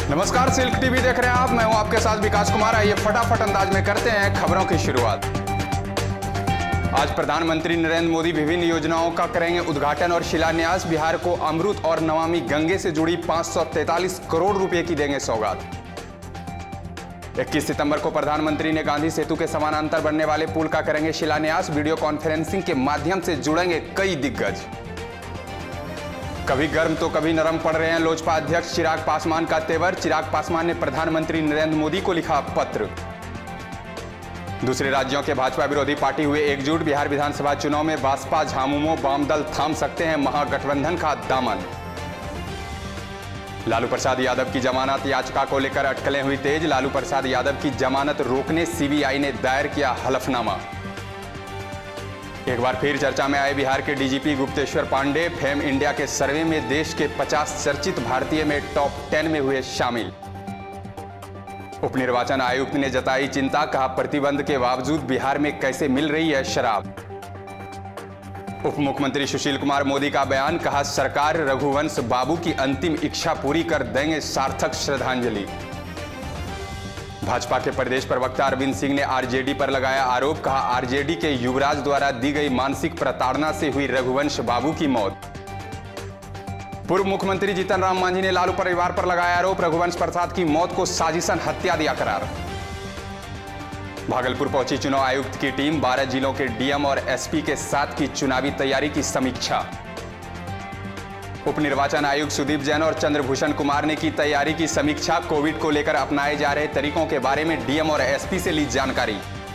नमस्कार, silk TV देख रहे हैं आप। मैं हूं आपके साथ विकास कुमार। आइए फटाफट अंदाज में करते हैं खबरों की शुरुआत। आज प्रधानमंत्री नरेंद्र मोदी विभिन्न योजनाओं का करेंगे उद्घाटन और शिलान्यास। बिहार को अमृत और नमामि गंगे से जुड़ी 543 करोड़ रुपए की देंगे सौगात। 21 सितंबर को प्रधानमंत्री ने गांधी सेतु के समानांतर बनने वाले पुल का करेंगे शिलान्यास। वीडियो कॉन्फ्रेंसिंग के माध्यम से जुड़ेंगे कई दिग्गज। कभी गर्म तो कभी नरम पड़ रहे हैं लोजपा अध्यक्ष चिराग पासवान का तेवर। चिराग पासवान ने प्रधानमंत्री नरेंद्र मोदी को लिखा पत्र। दूसरे राज्यों के भाजपा विरोधी पार्टी हुए एकजुट। बिहार विधानसभा चुनाव में बसपा झामुमो वाम दल थाम सकते हैं महागठबंधन का दामन। लालू प्रसाद यादव की जमानत याचिका को लेकर अटकलें हुई तेज। लालू प्रसाद यादव की जमानत रोकने सीबीआई ने दायर किया हलफनामा। एक बार फिर चर्चा में आए बिहार के DGP Gupteshwar Pandey. Fame India के सर्वे में देश के 50 चर्चित भारतीय में टॉप 10 में हुए शामिल। उप निर्वाचन आयुक्त ने जताई चिंता, कहा प्रतिबंध के बावजूद बिहार में कैसे मिल रही है शराब। उप मुख्यमंत्री सुशील कुमार मोदी का बयान, कहा सरकार रघुवंश बाबू की अंतिम इच्छा पूरी कर देंगे सार्थक श्रद्धांजलि। भाजपा के प्रदेश प्रवक्ता अरविंद सिंह ने आरजेडी पर लगाया आरोप, कहा आरजेडी के युवराज द्वारा दी गई मानसिक प्रताड़ना से हुई रघुवंश बाबू की मौत। पूर्व मुख्यमंत्री जीतन राम मांझी ने लालू परिवार पर लगाया आरोप, रघुवंश प्रसाद की मौत को साजिशन हत्या दिया करार। भागलपुर पहुंची चुनाव आयुक्त की टीम। 12 जिलों के डीएम और एसपी के साथ की चुनावी तैयारी की समीक्षा। उप निर्वाचन आयुक्त सुदीप जैन और चंद्रभूषण कुमार ने की तैयारी की समीक्षा। कोविड को लेकर अपनाए जा रहे तरीकों के बारे में डीएम और एसपी से ली जानकारी।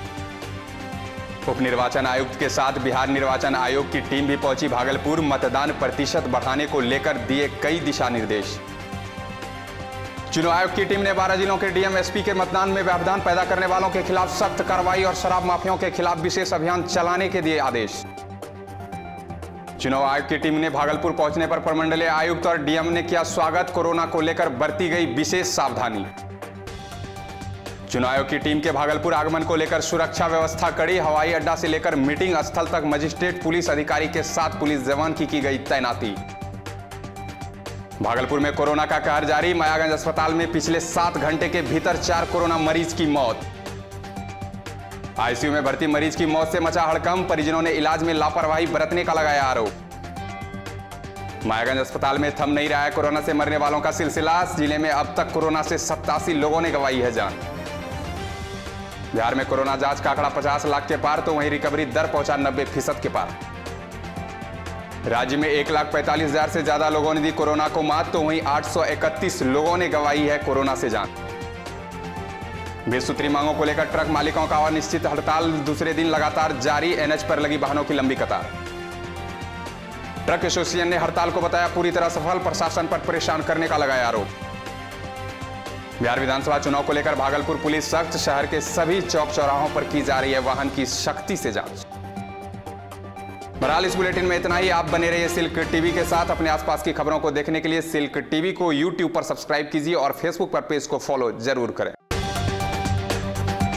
उप निर्वाचन आयुक्त के साथ बिहार निर्वाचन आयोग की टीम भी पहुंची भागलपुर। मतदान प्रतिशत बढ़ाने को लेकर दिए कई दिशा निर्देश। चुनाव आयोग की टीम ने 12 जिलों के डीएम एसपी के मतदान में व्यवधान पैदा करने वालों के खिलाफ सख्त कार्रवाई और शराब माफियाओं के खिलाफ विशेष अभियान चलाने के दिए आदेश। चुनाव आयोग की टीम ने भागलपुर पहुंचने पर प्रमंडलीय आयुक्त और डीएम ने किया स्वागत। कोरोना को लेकर बरती गई विशेष सावधानी। चुनाव आयोग की टीम के भागलपुर आगमन को लेकर सुरक्षा व्यवस्था कड़ी। हवाई अड्डा से लेकर मीटिंग स्थल तक मजिस्ट्रेट पुलिस अधिकारी के साथ पुलिस जवान की गई तैनाती। भागलपुर में कोरोना का कहर जारी। मायागंज अस्पताल में पिछले 7 घंटे के भीतर 4 कोरोना मरीज की मौत। आईसीयू में भर्ती मरीज की मौत से मचा हड़कंप। परिजनों ने इलाज में लापरवाही बरतने का लगाया आरोप। मायागंज अस्पताल में थम नहीं रहा है कोरोना से मरने वालों का सिलसिला। जिले में अब तक कोरोना से 87 लोगों ने गंवाई है जान। बिहार में कोरोना जांच का आंकड़ा 50 लाख के पार, तो वहीं रिकवरी दर पहुंचा 90% के पार। राज्य में 1,45,000 से ज्यादा लोगों ने दी कोरोना को मात, तो वहीं 831 लोगों ने गंवाई है कोरोना से जान। 20 सूत्री मांगों को लेकर ट्रक मालिकों का अनिश्चित हड़ताल दूसरे दिन लगातार जारी। एनएच पर लगी वाहनों की लंबी कतार। ट्रक एसोसिएशन ने हड़ताल को बताया पूरी तरह सफल। प्रशासन पर परेशान करने का लगाया आरोप। बिहार विधानसभा चुनाव को लेकर भागलपुर पुलिस सख्त। शहर के सभी चौक चौराहों पर की जा रही है वाहन की सख्ती से जांच। बहरहाल इस बुलेटिन में इतना ही। आप बने रहिए सिल्क टीवी के साथ। अपने आसपास की खबरों को देखने के लिए सिल्क टीवी को यूट्यूब पर सब्सक्राइब कीजिए और फेसबुक पर पेज को फॉलो जरूर करें।